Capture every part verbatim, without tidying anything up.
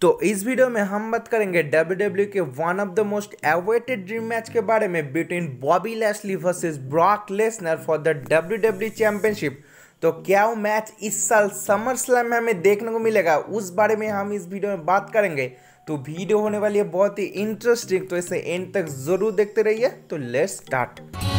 तो इस वीडियो में हम बात करेंगे डब्ल्यू डब्ल्यू के one of the most awaited dream match के बारे में between Bobby Lashley versus Brock Lesnar for the W W championship. तो क्या वो मैच इस साल समर स्लैम में हमें देखने को मिलेगा, उस बारे में हम इस वीडियो में बात करेंगे। तो वीडियो होने वाली है बहुत ही इंटरेस्टिंग, तो इसे एंड तक जरूर देखते रहिए। तो लेट्स स्टार्ट।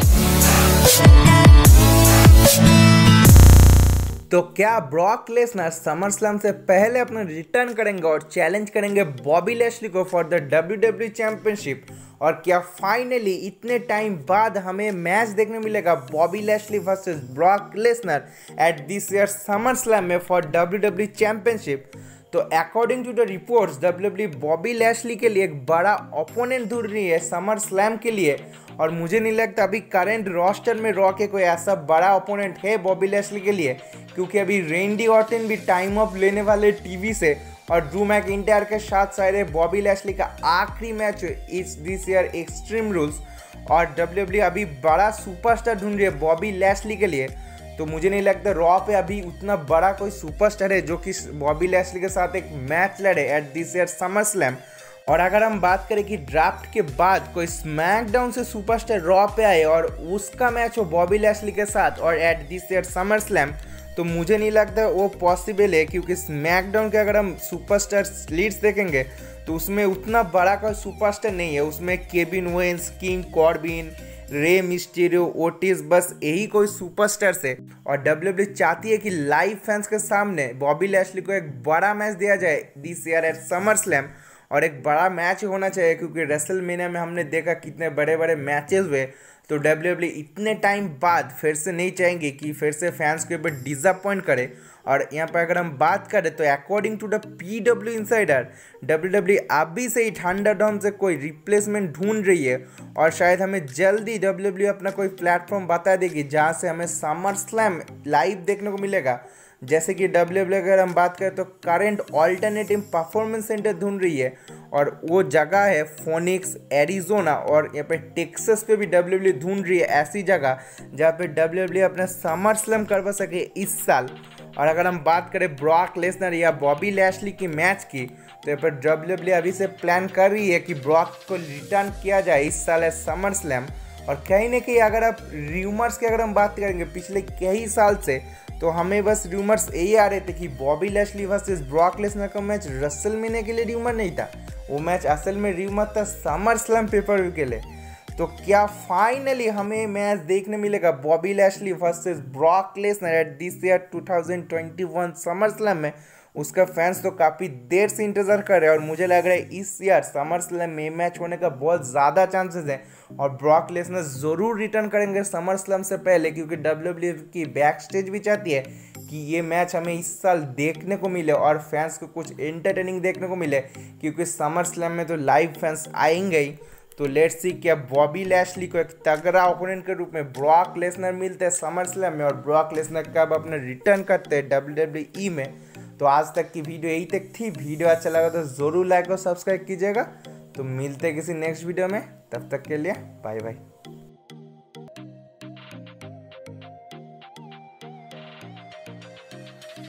तो क्या ब्रॉक लेसनर समर स्लैम से पहले अपना रिटर्न करेंगे और चैलेंज करेंगे बॉबी लैशली को for the W W championship? और क्या फाइनली इतने टाइम बाद हमें मैच देखने मिलेगा Bobby Lashley versus Brock Lesnar at this year SummerSlam में फॉर डब्ल्यू डब्ल्यू चैंपियनशिप? तो according to the reports W W Bobby Lashley के लिए एक बड़ा ओपोनेंट ढूंढ रही है समर स्लैम के लिए, और मुझे नहीं लगता अभी करंट रोस्टर में रॉ के कोई ऐसा बड़ा ओपोनेंट है बॉबी लैशली के लिए, क्योंकि अभी रेंडी ऑर्टन भी टाइम ऑफ लेने वाले टीवी से, और ड्रू मैकिंटायर के साथ शायद बॉबी लैशली का आखिरी मैच इस दिस ईयर एक्सट्रीम रूल्स, और डब्ल्यू डब्ल्यू अभी बड़ा सुपरस्टार ढूंढ रही है बॉबी लैशली के लिए। तो मुझे नहीं लगता रॉ पे अभी उतना बड़ा कोई सुपरस्टार है जो कि बॉबी लैशली के साथ एक मैच लड़े at this year SummerSlam. और अगर हम बात करें कि ड्राफ्ट के बाद कोई स्मैकडाउन से सुपरस्टार रॉ पे आए और उसका मैच हो बॉबी लैशली के साथ और at this year SummerSlam, तो मुझे नहीं लगता वो पॉसिबल है, क्योंकि स्मैकडाउन के अगर हम सुपरस्टार लीड्स देखेंगे तो उसमें उतना बड़ा कोई सुपरस्टार नहीं है। उसमें Kevin Owens, King Corbin, Rey Mysterio, Otis, बस यही कोई सुपरस्टार से। और डब्ल्यू डब्ल्यू चाहती है कि लाइव फैंस के सामने बॉबी लैशली को एक बड़ा मैच दिया जाए this year at SummerSlam, और एक बड़ा मैच होना चाहिए, क्योंकि रेसलमेनिया में हमने देखा कितने बड़े बड़े मैचेस हुए। तो डब्ल्यू डब्ल्यू इतने टाइम बाद फिर से नहीं चाहेंगे कि फिर से फैंस के ऊपर डिसअपॉइंट करे। और यहाँ पर अगर हम बात करें तो according to the P W insider W W अभी से ही थंडरडोम से कोई रिप्लेसमेंट ढूंढ रही है, और शायद हमें जल्दी डब्ल्यू डब्ल्यू अपना कोई प्लेटफॉर्म बता देगी जहाँ से हमें समर स्लैम लाइव देखने को मिलेगा। जैसे कि डब्ल्यू डब्ल्यू अगर हम बात करें तो करंट ऑल्टरनेटिव परफॉर्मेंस सेंटर ढूंढ रही है, और वो जगह है फोनिक्स, एरिजोना, और यहाँ पे टेक्सास पे भी डब्ल्यू डब्ल्यू ढूंढ रही है ऐसी जगह जहाँ पे डब्ल्यू डब्ल्यू अपना समर स्लैम करवा सके इस साल। और अगर हम बात करें ब्रॉक लेसनर या बॉबी लैशली की मैच की, तो यहाँ पर डब्ल्यू डब्ल्यू अभी से प्लान कर रही है कि ब्रॉक को रिटर्न किया जाए इस साल है समर स्लैम। और कहीं ना कहीं अगर आप र्यूमर्स की अगर हम बात करेंगे पिछले कई साल से, तो हमें बस र्यूमर्स यही आ रहे थे कि Bobby Lashley versus Brock Lesnar का मैच रेसलमेनिया के लिए र्यूमर नहीं था, वो मैच असल में र्यूमर था समर स्लैम पेपर व्यू के लिए। तो क्या फाइनली हमें मैच देखने मिलेगा Bobby Lashley versus Brock Lesnar at this year two thousand twenty one SummerSlam में? उसका फैंस तो काफ़ी देर से इंतज़ार कर रहे हैं, और मुझे लग रहा है इस ईयर समर स्लैम में मैच होने का बहुत ज़्यादा चांसेस है, और ब्रॉक लेसनर ज़रूर रिटर्न करेंगे समर स्लैम से पहले, क्योंकि डब्ल्यू डब्ल्यू की बैक स्टेज भी चाहती है कि ये मैच हमें इस साल देखने को मिले और फैंस को कुछ एंटरटेनिंग देखने को मिले, क्योंकि समर स्लैम में तो लाइव फैंस आएंगे ही। तो लेट्स सी क्या बॉबी लैशली को एक तगड़ा ओपोनेंट के रूप में ब्रॉक लेसनर मिलते हैं समर स्लैम में, और ब्रॉक लेसनर कब अपना रिटर्न करते हैं डब्ल्यू डब्ल्यू ई में। तो आज तक की वीडियो यही तक थी। वीडियो अच्छा लगा तो ज़रूर लाइक और सब्सक्राइब कीजिएगा। तो मिलते हैं किसी नेक्स्ट वीडियो में, तब तक के लिए बाय बाय।